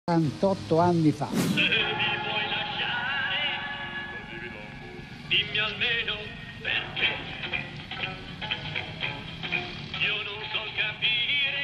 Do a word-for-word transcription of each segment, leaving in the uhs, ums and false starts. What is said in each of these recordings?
quarantotto anni fa. Se mi vuoi lasciare, dimmi almeno perché. Io non so capire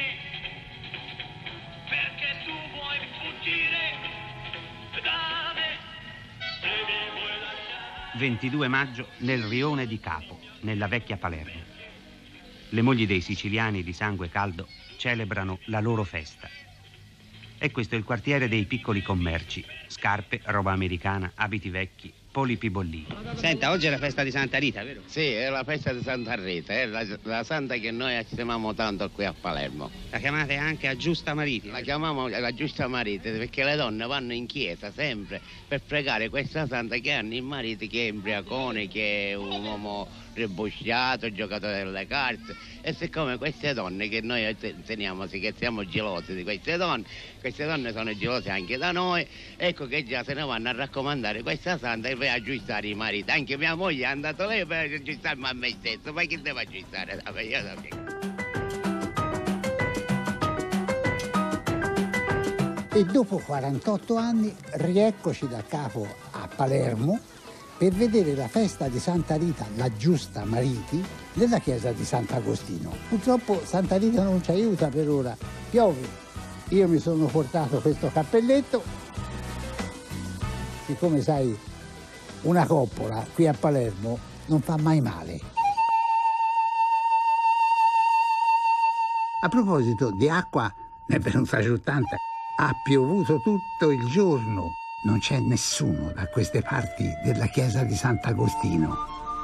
perché tu vuoi fuggire da me. Se mi vuoi lasciare. ventidue maggio nel rione di Capo, nella vecchia Palermo. Le mogli dei siciliani di sangue caldo celebrano la loro festa. E questo è il quartiere dei piccoli commerci: scarpe, roba americana, abiti vecchi, polipi bollini. Senta, oggi è la festa di Santa Rita, vero? Sì, è la festa di Santa Rita, è la, la santa che noi stiamo tanto qui a Palermo. La chiamate anche a Giusta Mariti? La chiamiamo la Giusta Mariti perché le donne vanno in chiesa sempre per pregare questa santa che hanno il marito che è imbriacone, che è un uomo rebusciato, giocatore delle carte. E siccome queste donne che noi teniamo, che siamo gelosi di queste donne, queste donne sono gelose anche da noi, ecco che già se ne vanno a raccomandare questa santa per aggiustare i mariti. Anche mia moglie è andata lei per aggiustarmi a me stesso, ma chi deve aggiustare? Io so. E dopo quarantotto anni rieccoci da capo a Palermo per vedere la festa di Santa Rita, la Giusta Mariti, nella chiesa di Sant'Agostino. Purtroppo Santa Rita non ci aiuta per ora, piove. Io mi sono portato questo cappelletto, che come sai una coppola qui a Palermo non fa mai male. A proposito di acqua, ne è venuta giù tanta. Ha piovuto tutto il giorno. Non c'è nessuno da queste parti della chiesa di Sant'Agostino.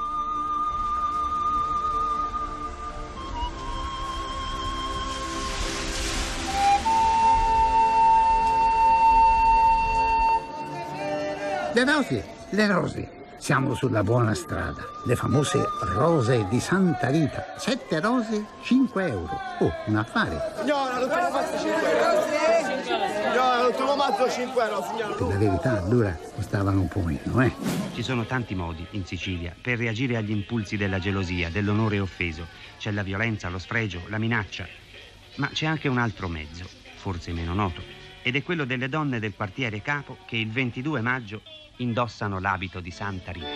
Le rose, le rose. Siamo sulla buona strada. Le famose rose di Santa Rita. Sette rose, cinque euro. Oh, un affare. Signora, l'ultimo mazzo cinque euro. Signora, l'ultimo mazzo cinque euro, signora. Per la verità, allora costavano un po' meno, eh. Ci sono tanti modi in Sicilia per reagire agli impulsi della gelosia, dell'onore offeso. C'è la violenza, lo sfregio, la minaccia. Ma c'è anche un altro mezzo, forse meno noto, ed è quello delle donne del quartiere Capo che il ventidue maggio indossano l'abito di Santa Rita.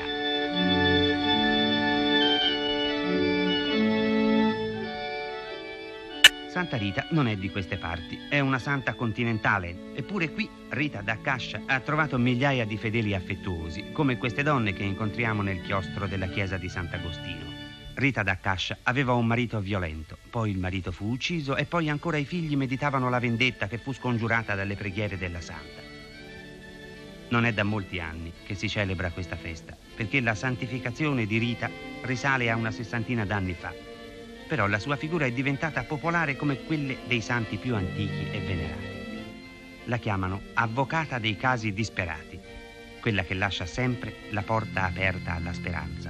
Santa Rita non è di queste parti, è una santa continentale, eppure qui Rita da Cascia ha trovato migliaia di fedeli affettuosi, come queste donne che incontriamo nel chiostro della chiesa di Sant'Agostino. Rita da Cascia aveva un marito violento, poi il marito fu ucciso e poi ancora i figli meditavano la vendetta che fu scongiurata dalle preghiere della santa. Non è da molti anni che si celebra questa festa, perché la santificazione di Rita risale a una sessantina d'anni fa. Però la sua figura è diventata popolare come quelle dei santi più antichi e venerati. La chiamano avvocata dei casi disperati, quella che lascia sempre la porta aperta alla speranza.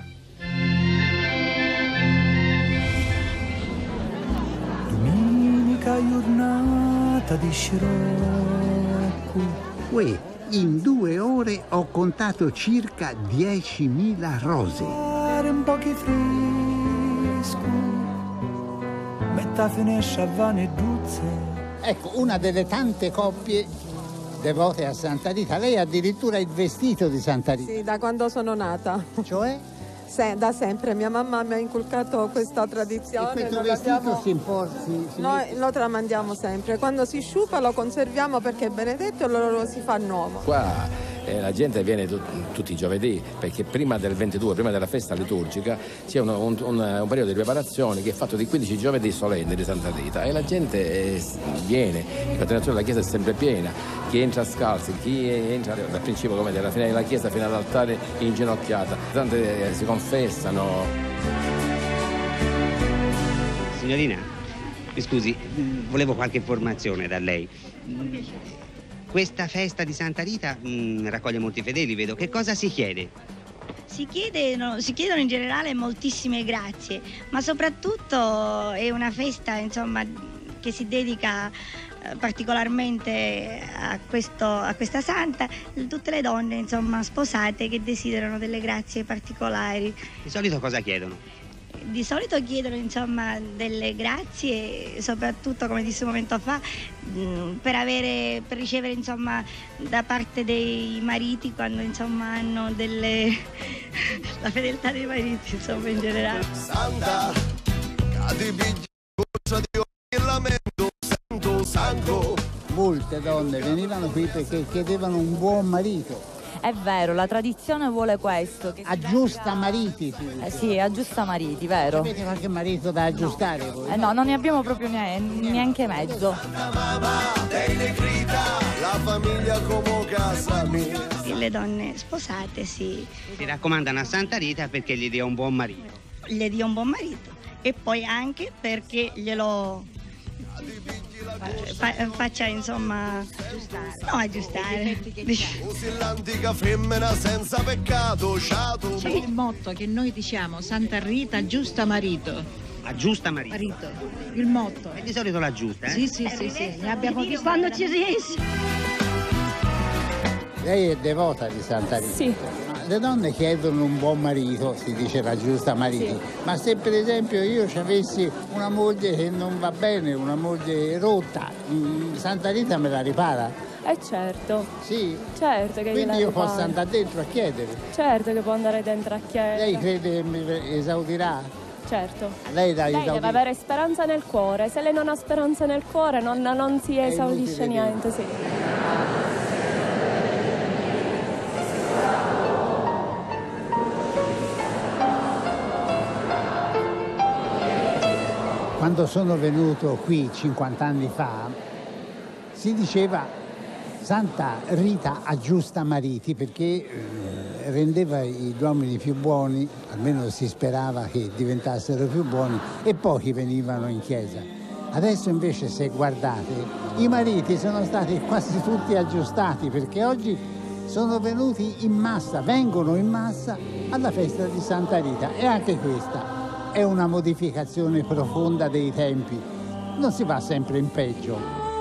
Domenica giornata di scirocco. Uè, in due ore ho contato circa diecimila rose. Un po' che fresco, metà finesce a vane duzze. Ecco, una delle tante coppie devote a Santa Rita. Lei ha addirittura il vestito di Santa Rita. Sì, da quando sono nata. Cioè? Se, da sempre. Mia mamma mi ha inculcato questa tradizione. E questo lo vestito abbiamo... si imporsi? Si Noi mette... lo tramandiamo sempre. Quando si sciupa lo conserviamo perché è benedetto e lo, lo si fa nuovo. Qua eh, la gente viene tu, tutti i giovedì perché prima del ventidue, prima della festa liturgica, c'è un, un, un, un periodo di preparazione che è fatto di quindici giovedì solenni di Santa Rita e la gente eh, viene, la continuazione della chiesa è sempre piena, chi entra scalzi, chi entra dal principio come dalla fine della chiesa fino all'altare inginocchiata, tante eh, si confessano. Signorina, mi scusi, volevo qualche informazione da lei. Questa festa di Santa Rita mh, raccoglie molti fedeli, vedo. Che cosa si chiede? Si chiedono, si chiedono in generale moltissime grazie, ma soprattutto è una festa, insomma, che si dedica eh, particolarmente a, questo, a questa santa, tutte le donne, insomma, sposate che desiderano delle grazie particolari. Di solito cosa chiedono? di solito chiedono insomma delle grazie, soprattutto come disse un momento fa, mh, per, avere, per ricevere insomma da parte dei mariti quando insomma hanno delle la fedeltà dei mariti insomma in generale. Santa, molte donne venivano qui perché chiedevano un buon marito. È vero, la tradizione vuole questo. Che aggiusta mariti. Sì, eh sì, aggiusta mariti, vero. Avete qualche marito da aggiustare voi? Eh no, non ne abbiamo proprio neanche mezzo. La famiglia come casa mia. Le donne sposate si... Si raccomandano a Santa Rita perché gli dia un buon marito. Le dia un buon marito e poi anche perché glielo... Fa, faccia insomma aggiustare. No, aggiustare. L'antica femmina senza peccato. C'è il motto che noi diciamo: Santa Rita aggiusta marito. Aggiusta marito? Marito. Il motto. E di solito l'aggiusta, eh? Sì, sì, sì, sì. Ne abbiamo visto quando ci riesce. Lei è devota di Santa Rita? Sì. Le donne chiedono un buon marito, si dice l'aggiusta mariti, sì. Ma se per esempio io ci avessi una moglie che non va bene, una moglie rotta, Santa Rita me la ripara? Eh certo. Sì? Certo che quindi io ripara. Posso andare dentro a chiedere? Certo che può andare dentro a chiedere. Lei crede che mi esaudirà? Certo. Lei, lei deve avere speranza nel cuore, se lei non ha speranza nel cuore non, non si esaudisce niente, sì. Quando sono venuto qui cinquanta anni fa si diceva Santa Rita aggiusta mariti perché eh, rendeva gli uomini più buoni, almeno si sperava che diventassero più buoni, e pochi venivano in chiesa. Adesso invece, se guardate, i mariti sono stati quasi tutti aggiustati perché oggi sono venuti in massa, vengono in massa alla festa di Santa Rita, e anche questa è una modificazione profonda dei tempi. Non si va sempre in peggio.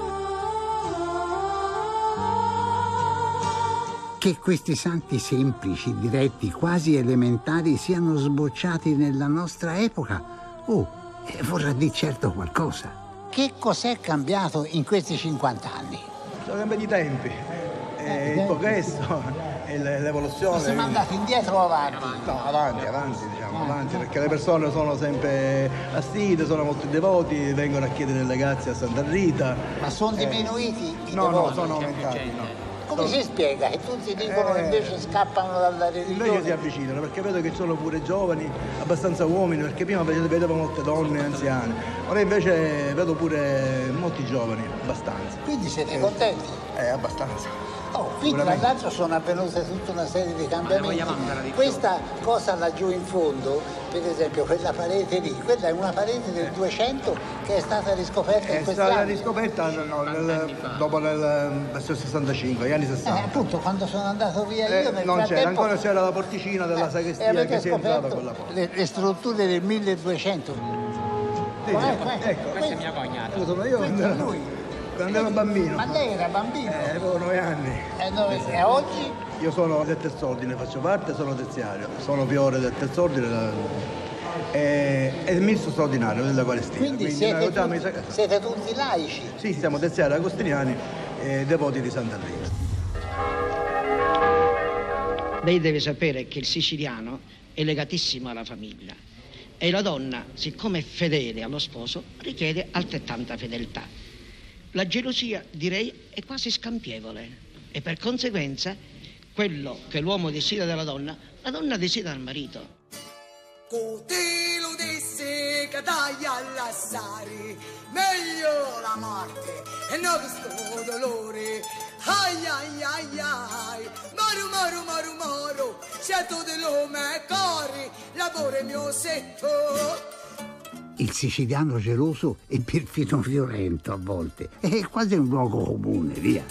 Che questi santi semplici, diretti, quasi elementari siano sbocciati nella nostra epoca, oh, vorrà dire certo qualcosa. Che cos'è cambiato in questi cinquanta anni? Sono cambiati i tempi, eh, il progresso. L'evoluzione. Siamo andati indietro o avanti? No, avanti, avanti, diciamo, ah, avanti, perché le persone sono sempre asside, sono molto devoti, vengono a chiedere le grazie a Santa Rita. Ma sono eh, diminuiti i no, devoti? No, sono aumentati, no. Come si spiega? Che tutti dicono che eh, invece scappano dalla religione? Invece si avvicinano, perché vedo che sono pure giovani, abbastanza uomini, perché prima vedevo molte donne anziane, ora invece vedo pure molti giovani, abbastanza. Quindi siete contenti? Eh, abbastanza. Oh, qui tra l'altro sono avvenute tutta una serie di cambiamenti. Questa cosa laggiù in fondo, per esempio quella parete lì, quella è una parete del duecento che è stata riscoperta è in questi anni. È stata riscoperta no, nel, dopo nel, verso il sessantacinque, gli anni sessanta. Eh, appunto, quando sono andato via io eh, nel non frattempo... c'era, ancora c'era la porticina della eh, sagrestia che si è entrata con la porta. Le, le strutture del milleduecento. Sì, sì, ecco, ecco, questa è mia cognata. Io sono io quando ero, quando ero bambino. Ma lei era bambino? Eh, avevo nove anni. E, nove, e oggi? Io sono del terzo ordine, faccio parte, sono terziario. Sono priore del terzo ordine e, e il ministro straordinario della Palestina. Quindi, Quindi siete, tutti, sa... siete tutti laici? Sì, siamo terziari agostiniani e devoti di Santa Rita. Lei deve sapere che il siciliano è legatissimo alla famiglia e la donna, siccome è fedele allo sposo, richiede altrettanta fedeltà. La gelosia, direi, è quasi scampievole e per conseguenza quello che l'uomo desidera dalla donna, la donna desidera dal marito. Cotelo disse che dai all'assari, meglio la morte e non questo dolore. Ai ai ai ai, maru maru maru maru, certo dell'uomo cori, lavoro mio setto. Il siciliano geloso e perfino violento a volte, è quasi un luogo comune, via.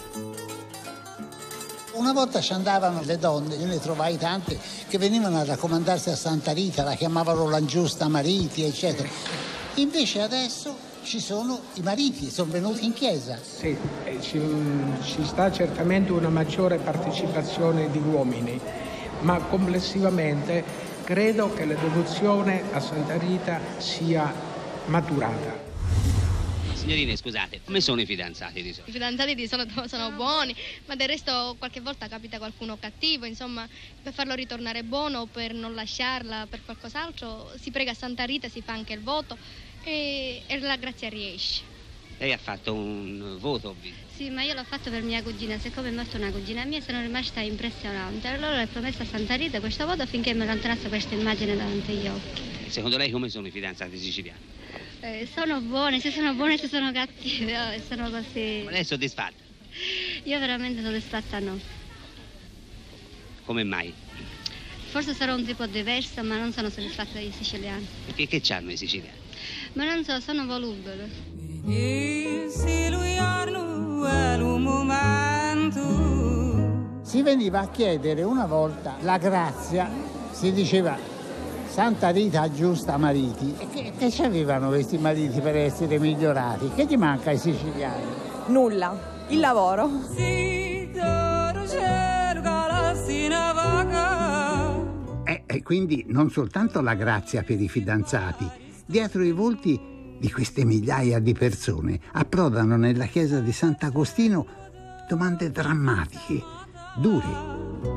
Una volta ci andavano le donne, io ne trovai tante, che venivano a raccomandarsi a Santa Rita, la chiamavano l'aggiusta mariti, eccetera. Invece adesso ci sono i mariti, sono venuti in chiesa. Sì, ci, ci sta certamente una maggiore partecipazione di uomini, ma complessivamente credo che la devozione a Santa Rita sia maturata. Signorine, scusate, come sono i fidanzati di solito? I fidanzati di solito sono buoni, ma del resto qualche volta capita qualcuno cattivo, insomma, per farlo ritornare buono o per non lasciarla per qualcos'altro si prega a Santa Rita, si fa anche il voto e, e la grazia riesce. Lei ha fatto un voto, ho visto. Sì, ma io l'ho fatto per mia cugina, siccome è morta una cugina mia sono rimasta impressionante. Allora ho promesso a Santa Rita questo voto finché mi allontanasse questa immagine davanti agli occhi. Secondo lei come sono i fidanzati siciliani? Eh, sono buone, se sono buone se sono cattive, oh, sono così. Ma lei è soddisfatta? Io veramente soddisfatta no. Come mai? Forse sarò un tipo diverso, ma non sono soddisfatta dei siciliani. Perché che c'hanno i siciliani? Ma non so, sono volubili. Si veniva a chiedere una volta la grazia, si diceva Santa Rita aggiusta mariti. E che, che ci avevano questi mariti per essere migliorati? Che gli manca ai siciliani? Nulla, il lavoro. E, e quindi non soltanto la grazia per i fidanzati, dietro i volti di queste migliaia di persone approdano nella chiesa di Sant'Agostino domande drammatiche, dure.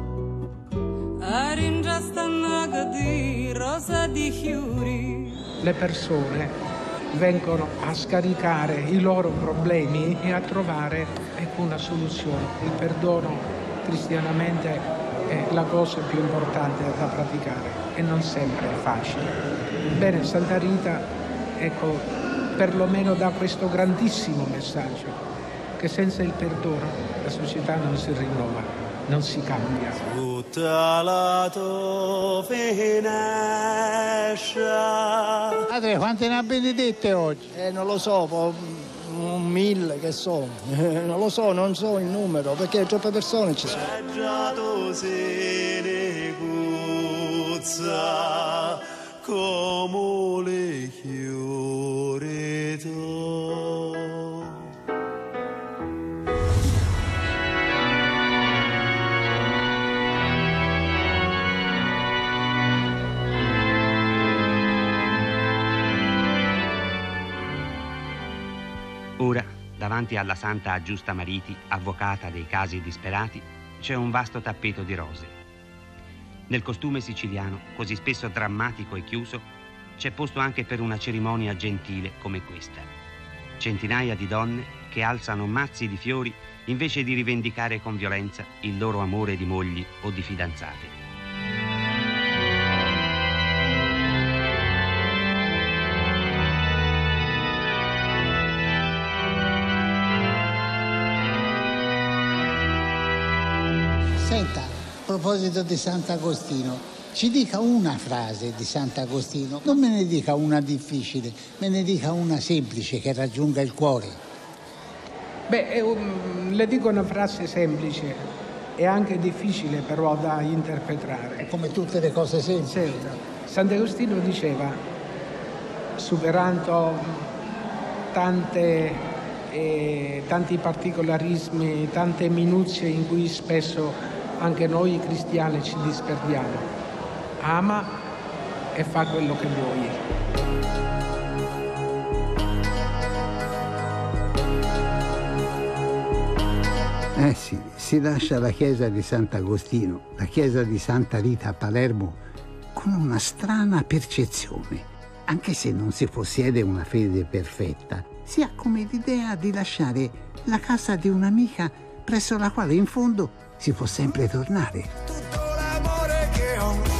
Le persone vengono a scaricare i loro problemi e a trovare ecco, una soluzione. Il perdono cristianamente è la cosa più importante da praticare e non sempre è facile. Bene, Santa Rita, ecco, perlomeno dà questo grandissimo messaggio, che senza il perdono la società non si rinnova, non si cambia. Padre, quante ne ha benedette oggi? Eh, non lo so, po- un mille che sono, eh, non lo so, non so il numero, perché troppe persone ci sono. Come le fiore Ora, davanti alla Santa Aggiusta Mariti, avvocata dei casi disperati, c'è un vasto tappeto di rose. Nel costume siciliano, così spesso drammatico e chiuso, c'è posto anche per una cerimonia gentile come questa. Centinaia di donne che alzano mazzi di fiori invece di rivendicare con violenza il loro amore di mogli o di fidanzate. Senta, a proposito di Sant'Agostino, ci dica una frase di Sant'Agostino, non me ne dica una difficile, me ne dica una semplice che raggiunga il cuore. Beh, un, le dico una frase semplice e anche difficile però da interpretare. Come tutte le cose semplici. Certo. Sant'Agostino diceva, superando tante, eh, tanti particolarismi, tante minuzie in cui spesso anche noi cristiani ci disperdiamo, ama e fa quello che vuoi. Eh sì, si lascia la chiesa di Sant'Agostino, la chiesa di Santa Rita a Palermo, con una strana percezione. Anche se non si possiede una fede perfetta, si ha come l'idea di lasciare la casa di un'amica presso la quale in fondo si può sempre tornare. Tutto l'amore che ho